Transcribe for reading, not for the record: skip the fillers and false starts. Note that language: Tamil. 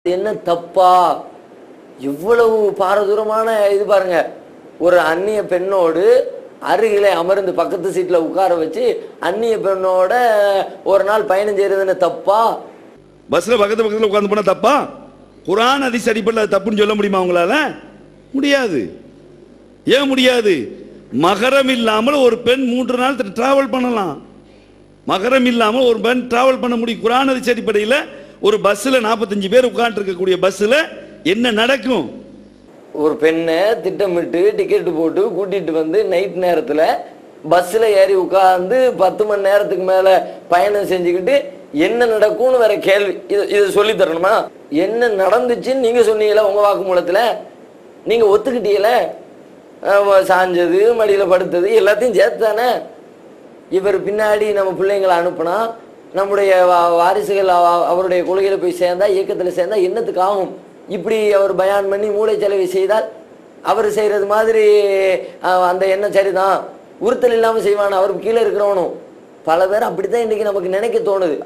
என்ன தப்பா? இவ்வளவு பாரதூரமான இது பாருங்க. ஒரு அந்நிய பெண்ணோடு அருகிலே அமர்ந்து பக்கத்து சீட்ல உட்கார வச்சு அந்நிய பெண்ணோட ஒரு நாள் பயணம் செய்யறது தப்பா? பஸ்ல பக்கத்துல உட்கார்ந்து போனா தப்பா? குர்ஆன் ஹதீஸ் அடிப்படையில் தப்புன்னு சொல்ல முடியுமா உங்களால? முடியாது. ஏன் முடியாது? மகரம் இல்லாமல் ஒரு பெண் 3 நாள் டிராவல் பண்ணலாம். மகரம் இல்லாமல் ஒரு பெண் டிராவல் பண்ண முடியும். குர்ஆன் ஹதீஸ் அடிப்படையில் ஒரு பஸ்ல 45 பேர் உட்கார்ந்து இருக்கக்கூடிய பஸ்ல என்ன நடக்கும்? ஒரு பெண்ணை திட்டமிட்டு டிக்கெட் போட்டு கூட்டிட்டு வந்து நைட் நேரத்துல பஸ்ல ஏறி உட்கார்ந்து 10 மணி நேரத்துக்கு மேல பயணம் செஞ்சுக்கிட்டு என்ன நடக்கும்னு வேற கேள்வி. இது சொல்லி தரணுமா? என்ன நடந்துச்சுன்னு நீங்க சொன்னீங்களா உங்க வாக்குமூலத்துல? நீங்க ஒத்துக்கிட்டீங்களே, சாஞ்சது மடியில படுத்தது எல்லாத்தையும் சேர்த்து தானே. இவர் பின்னாடி நம்ம பிள்ளைங்களை அனுப்புனா நம்முடைய வாரிசுகள் அவருடைய கொள்கையில போய் சேர்ந்தா, இயக்கத்துல சேர்ந்தா என்னத்துக்கு ஆகும்? இப்படி அவர் பயான் பண்ணி மூளை செலவை செய்தால் அவர் செய்யறது மாதிரி அந்த எண்ணம் சரிதான், உறுத்தல் இல்லாம செய்வான் அவருக்கு கீழே இருக்கிறவனும். பல பேர் அப்படித்தான் இன்னைக்கு நமக்கு நினைக்க தோணுது.